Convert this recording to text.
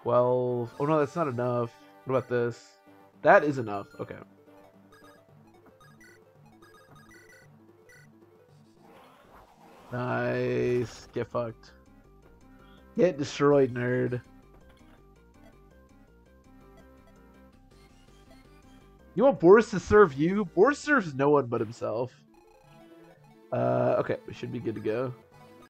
12. Oh no, that's not enough. What about this? That is enough. Okay. Nice. Get fucked. Get destroyed, nerd. You want Boris to serve you? Boris serves no one but himself. Okay, we should be good to go.